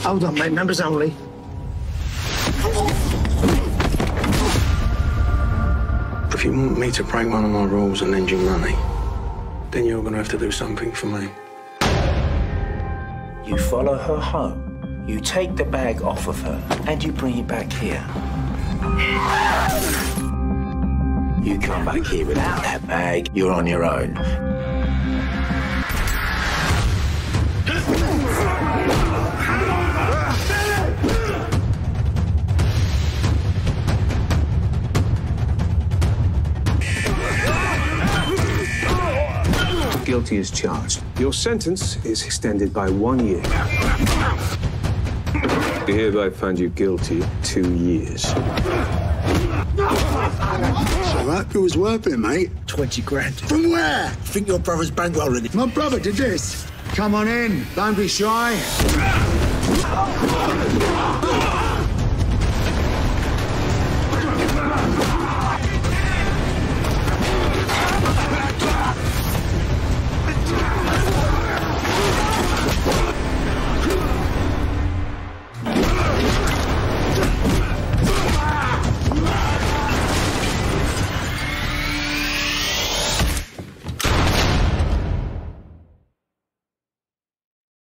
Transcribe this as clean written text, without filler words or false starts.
Hold on, mate. Members only. If you want me to break one of my rules and lend you money, then you're going to have to do something for me. You follow her home, you take the bag off of her, and you bring it back here. You come back here without that bag, you're on your own. Guilty as charged. Your sentence is extended by 1 year. We hereby find you guilty 2 years. All right, it was worth it, mate. 20 grand. From where? I think your brother's bankrolling it. My brother did this. Come on in. Don't be shy.